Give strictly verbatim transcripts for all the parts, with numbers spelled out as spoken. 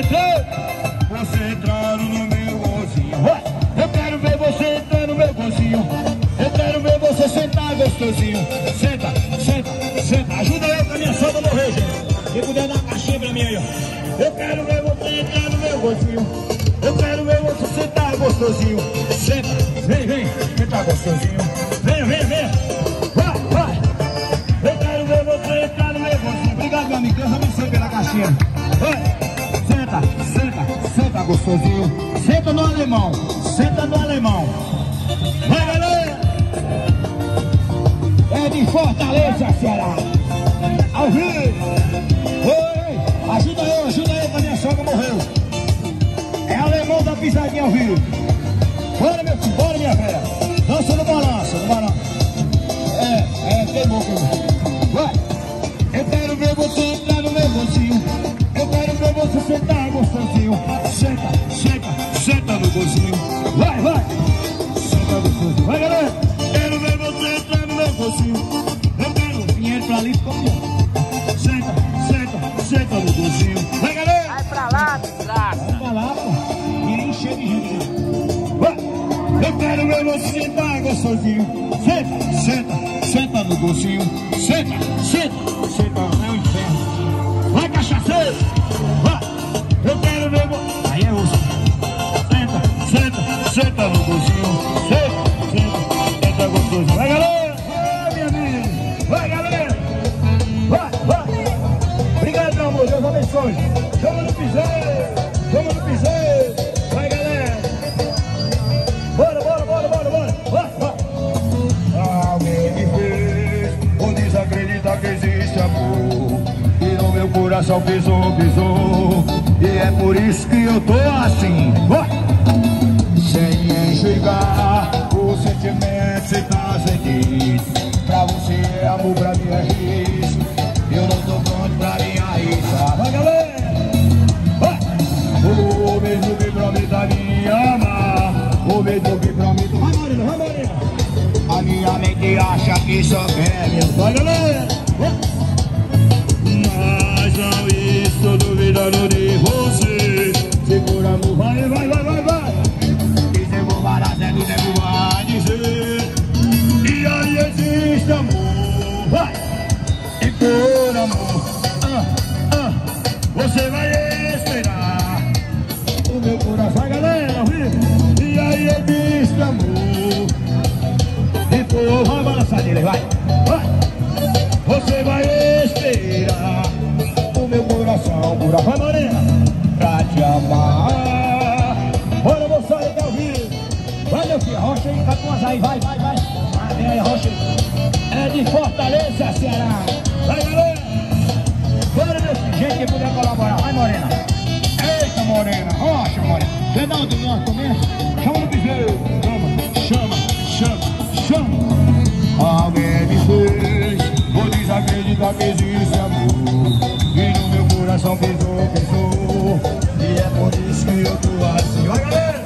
três. Você entrando no meu golzinho. Eu quero ver você entrando no meu golzinho. Eu quero ver você sentar gostosinho. Senta, senta, senta. Ajuda eu pra minha sogra morrer, gente. Quem puder dar uma caixinha pra mim aí, ó. Eu quero ver você entrar no meu golzinho. Eu quero ver você sentar gostosinho. Senta, vem, vem, sentar gostosinho. Venha, venha, venha. Vai, vai. Eu quero ver você entrar no meu golzinho. Obrigado, meu amigo. Deus abençoe pela caixinha. Vai. Senta, senta, senta gostosinho. Senta no alemão, senta no alemão. Vai, galera. É de Fortaleza, Ceará. Ao vivo. Oi, ajuda eu, ajuda eu, que a minha sogra morreu. É alemão da pisadinha ao vivo. Bora, meu filho, bora, minha velha. Dança no balanço, no balanço. É, é, queimou, queimou. Vai. Eu quero ver você entrar no meu bolsinho. Eu quero ver você sentar gostosinho. Senta, senta, senta no bolsinho. Vai, vai. Senta gostosinho. Vai, galera. Quero ver você entrar no meu bolsinho. Eu quero dinheiro pra ali, como senta, senta, senta no bolsinho. Vai, galera. Vai pra lá, desgraça. Vai pra lá, pô. E encher de gente. Vai. Eu quero ver você sentar gostosinho. Senta, senta, senta no bolsinho. Senta, senta, senta no meu inferno. Vai, cachaceiro. Vai. Eu quero ver você. Aí é osso. Senta, senta, senta no bolsinho. Senta, senta, senta gostosinho. Vai, galera. Vai, minha amiga. Vai, galera. Vai, vai. Obrigado, meu amor. Deus abençoe. Chama no piseiro. Chama no piseiro. Vai, galera. Bora, bora, bora, bora, bora. Vai, vai. Alguém me fez ou desacredita que existe amor. E no meu coração pisou, pisou. E é por isso que eu tô assim. Vai. Sem enxergar o sentimento sem tá sentindo. Pra você é amor, pra mim é risco. Eu não tô pronto pra minha risca. Vai, galera. Vai. O mesmo que prometa me amar. O mesmo que prometa. Vai, Morena, vai, Morena. A minha mente acha que só quer meu. Vai, galera. Vai. Mas não estou duvidando de você. Segura, amor. Vai, vai, vai, vai, vai. E se eu vou parar, Zé do Nego vai dizer. E aí existe amor. Vai. E por amor, ah, ah, você vai esperar o meu coração. Vai, galera, viu? E aí existe amor. E por, vai balançar nele, vai, vai. Você vai esperar o meu coração, pura, vai, Morena, pra te amar. Bora, moçada, tá ouvindo? Vai, meu filho, rocha aí, Catuas aí, vai, vai, vai. Vai, vem aí, rocha aí. É de Fortaleza, Ceará. Vai, galera. Bora, meu filho, gente que puder colaborar. Vai, Morena. Eita, Morena, rocha, Morena. Você dá onde nós começa? Chama no piseiro. Chama, chama, chama, chama. Alguém me fez vou desacreditar que existe amor. E no meu coração pisou, pisou. E é por isso que eu tô assim. Vai, galera.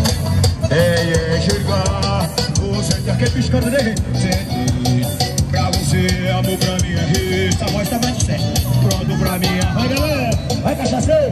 É enxergar você tem aquele piscando dele. Sente. Pra você, amor, pra mim é risco. A voz tá mais certa. Pronto pra mim. Vai, galera. Vai, cachaceiro.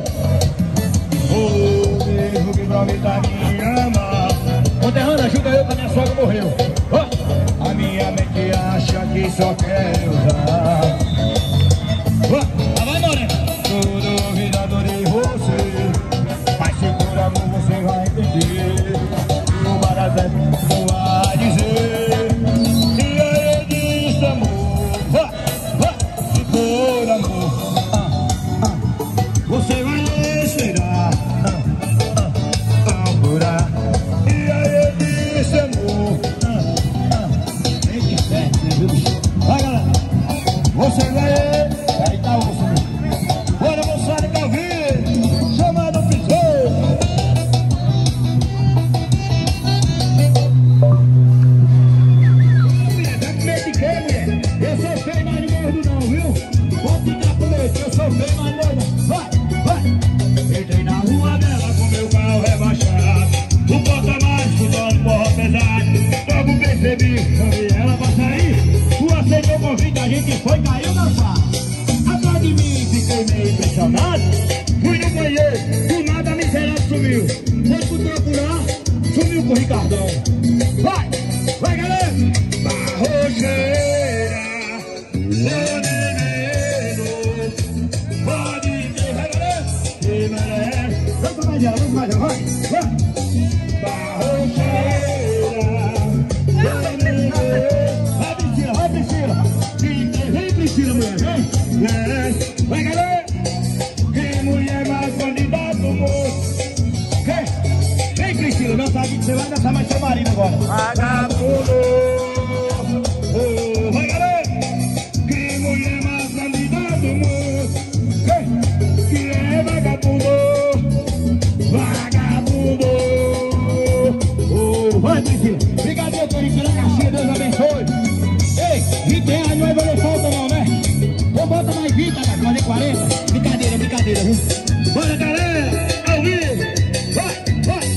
O mesmo que prometa me amar. Conterrâneo, ajuda eu que a minha sogra morreu. Oh. A minha mente acha que só quer usar. Oh. Vai, Morena. Tô duvidando de você. Mas segura, amor, você vai entender. O Barazé não vai dizer. E aí diz amor. Vai, vai. E por amor, ah, ah, você vai esperar. Ah, ah, ah, curar. E aí diz amor. Ah, ah. Tem que ser, viu, bicho? Vai, galera. Você vai. Aí tá o osso. Bora, moçada, que eu vi. Chamando o piseiro. Eu sou feio, mas não gordo não, viu? Vou ficar com leite, eu sou feio, mas não. Vai, vai. Entrei na rua dela com meu carro rebaixado. O porta-mais escutando porra pesado. Logo percebi, chamei ela pra sair. Tu aceitou o convite, a gente foi, caiu na farra. Atrás de mim, fiquei meio impressionado. Fui no banheiro, do nada a miserável sumiu. Foi pro procurar, sumiu com o Ricardão. Vai, vai galera. Barrocheira, ô neneno, pode ter, vai galera. Que merece. Vamos mais ela, vamos mais ela, vai, vai. Barrocheira, ô neneno. Vai Priscila, vai Priscila. Vem Priscila, mulher, vem. É. Vai galera. Que mulher mais bandida do mundo. Vem Priscila, não sabe que você vai dançar mais seu marido agora. Vagabundo. Oh, vai galera. Que mulher mais bandida do mundo. Que é vagabundo. Vagabundo. Oh, vai Priscila. Obrigado, meu querido, pela caixinha, Deus abençoe. Ei, vinte reais não é valer falta não, né? Ou bota mais vinte, tá? Fazer quarenta. Brincadeira, brincadeira, viu? Bora galera, ao vivo. Vai, vai.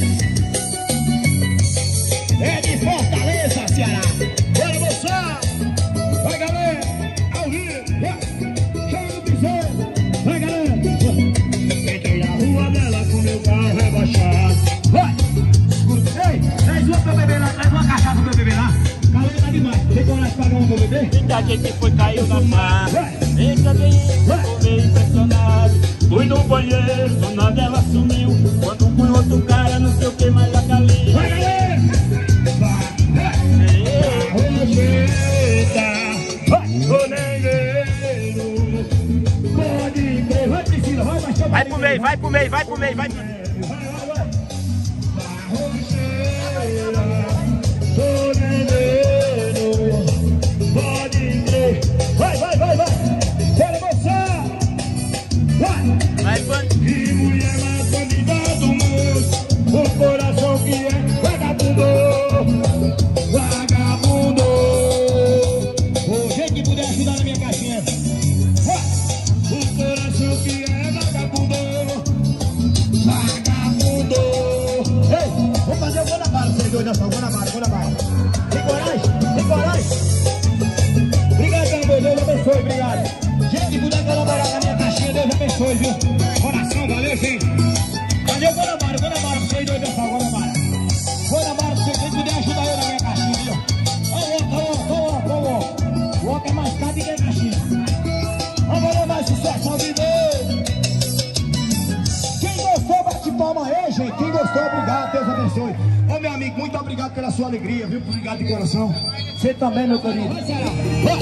É de Fortaleza, Ceará. Bora moçar. Vai galera, ao vivo. Vai. Chama no piseiro. Vai galera. Entrei na rua dela com meu carro rebaixado. Vai. Ei, traz uma pra beber lá, traz uma cachaça pra beber lá. Calor tá demais. Tem coragem de pagar uma pra beber? Muita gente foi, caiu na mar. Eita, bem, ficou meio impressionado. Fui no banheiro, do nada ela sumiu. Quando fui outro cara, não sei o que mais a galinha. Vai galera. Vai pro meio, vai pro meio, vai pro meio, vai pro meio. Vai, vai, vai, vai. Bora moçar. Vai. Vai, vai. Que mulher mais bandida do mundo. O coração que é vagabundo. Vagabundo. Ô, gente que puder ajudar na minha caixinha. Vai. O coração que é vagabundo. Vagabundo. Ei, vamos fazer o Guanabara, vocês dois nessa. Guanabara, Guanabara. Tem coragem? Tem coragem? Obrigado, meu Deus abençoe, obrigado. Gente que puder colaborar com a minha caixinha, Deus abençoe, viu? Coração, valeu, gente. Valeu, Guanabara, Guanabara, vocês dois nessa, Guanabara. Guanabara, se vocês puderem ajudar eu na minha caixinha, viu? Ó, ó, ó, ó, ó. O oca é mais caro que a caixinha. Vamos lá, mais sucesso, ao vivo. Quem gostou, bate palma aí, gente. Quem gostou, obrigado, Deus abençoe. Ô, meu amigo, muito obrigado pela sua alegria, viu? Obrigado de coração. Você também, meu querido. Vai,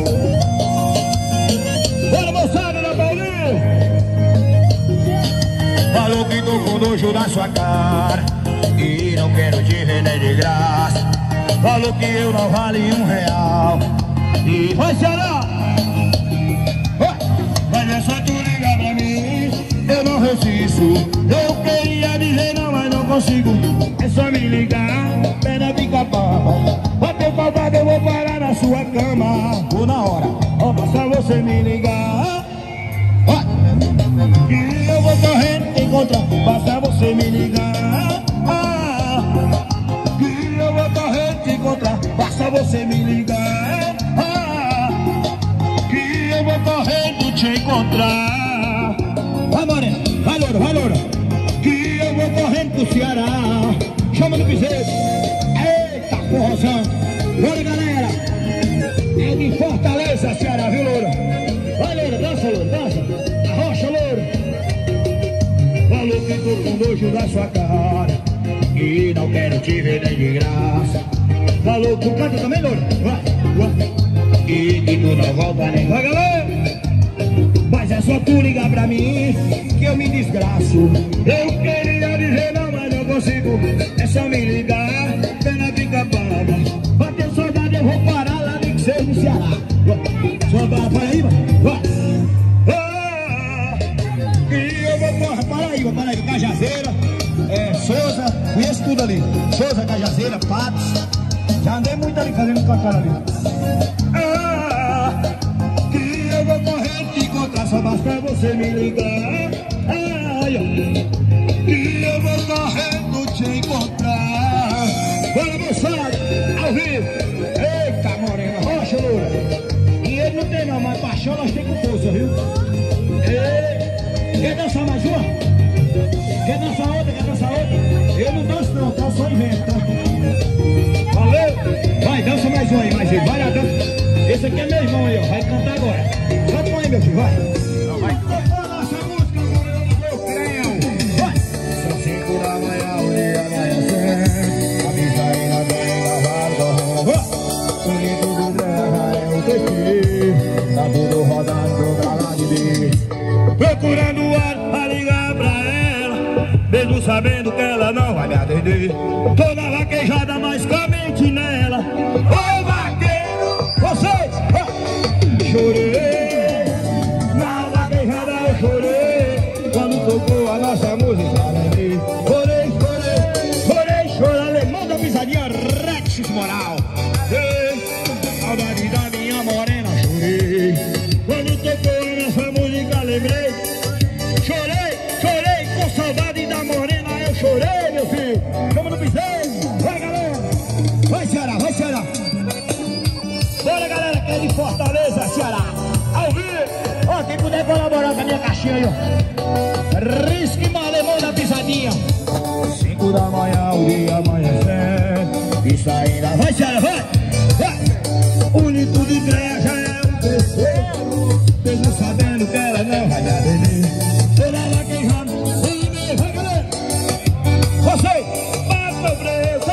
bora, moçada da Paulinho. Falou que tô com nojo na sua cara e não quero te vender de graça. Falou que eu não vale um real. E vai, Ceará. Mas é só tu ligar pra mim, eu não resisto. Eu queria dizer não, mas não consigo. É só me ligar, pena fica pava. Bateu faltado, eu vou parar na sua cama. Ou na hora, ó, basta você me ligar. Vai. E eu vou correndo te encontrar, basta você me ligar. Ah, que eu vou correndo te encontrar, basta você me ligar. Ah, que eu vou correndo te encontrar. Vai, Morena, vai, loura, vai, loura. Que eu vou correndo pro Ceará. Chama no piseiro. Eita, porrozão. Bora, galera. É de Fortaleza, Ceará, viu, loura? Vai, loura, dança, loura, dança. Arrocha, loura. Falou que tô com nojo da sua cara e não quero te ver nem de graça. Falou que tu canta também, loura? Vai, vai. E que tu não volta nem. Vai, galera. Mas é só tu ligar pra mim que eu me desgraço. Eu queria dizer não, mas não consigo. É só me ligar, pena fica paga. Bateu saudade, eu vou parar lá nem que seja no Ceará. Só vai, Paraíba, vai. Ah, e eu vou para Paraíba, Paraíba, Cajazeira, é, Souza, conheço tudo ali. Souza, Cajazeira, Patos. Já andei muito ali fazendo cantar ali. Ah, que eu vou correr te encontrar, só basta você me ligar. Ai, ó, que eu vou correndo te encontrar. Bora, moçada, ao vivo. Eita, morena, rocha, loura. Dinheiro não tem não, mas paixão nós temos com força, viu? Ei, quer dançar mais uma? Quer dançar outra? Quer dançar outra? Eu não danço não, tá? Só invento, tá? Valeu? Vai, dança mais um aí, mais um. Vai lá, dança. Esse aqui é meu irmão aí, ó. Vai cantar agora. Canta um aí, meu filho, vai. Não, vai. Tocou a nossa música, Moreno do meu creu. Vai. São cinco da manhã, o dia amanhecer. A missa ainda bem lavada. O lindo do terra é o tecido. Tá tudo rodando pra lá de mim. Procurando o ar pra ligar pra ela, mesmo sabendo que ela não vai me atender. Toda vaquejada, mas com a mente nela. Ô vaqueiro, você! Ah, chorei, na vaquejada eu chorei. Quando tocou a nossa música, lembrei. Chorei, chorei, chorei, chorei. Alemão da pisadinha, Rex Moral. Ei, saudade da minha morena, chorei. Quando tocou a nossa música, lembrei. Chorei, chorei, com saudade da morena eu chorei, meu filho. Vamos no piseiro, vai galera. Vai Ceará, vai Ceará. Bora galera que é de Fortaleza, Ceará. Ao vivo, ó, quem puder colaborar com a minha caixinha aí, ó. Risque Malemão da pisadinha. Cinco da manhã, o dia amanhecer. Isso ainda, vai Ceará, vai, vai. O litro de treia já é o terceiro. Mesmo sabendo que ela não vai me atender. Toda vaquejada, vai galera. Você, bata o breque.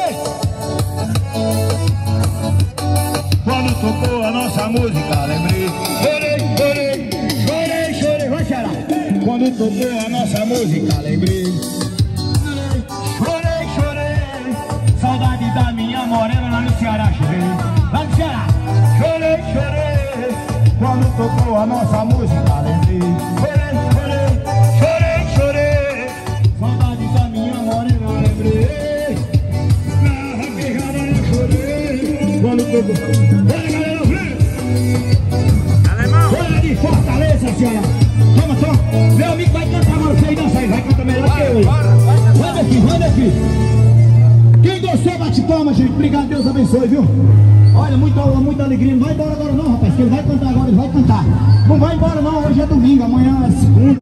Quando tocou a nossa música, lembrei. Chorei, chorei, chorei, chorei, vai Ceará. Quando tocou a nossa música, lembrei. Chorei, chorei, saudade da minha morena lá no Ceará, chorei. Lá no Ceará, chorei, chorei. Quando tocou a nossa música, lembrei. Chorei, chorei, chorei, chorei. Saudade da minha morena, lembrei. Na vaquejada eu chorei. Quando tocou. Bora galera, vem! Alemão! Bora de Fortaleza, senhora! Toma só! Meu amigo vai cantar agora, você aí dança aí, vai cantar melhor que eu. Manda aqui, manda aqui! Quem gostou, bate palma, gente. Obrigado, Deus abençoe, viu? Olha, muita, muita alegria. Não vai embora agora não, rapaz, que ele vai cantar agora, ele vai cantar. Não vai embora não, hoje é domingo, amanhã é segunda.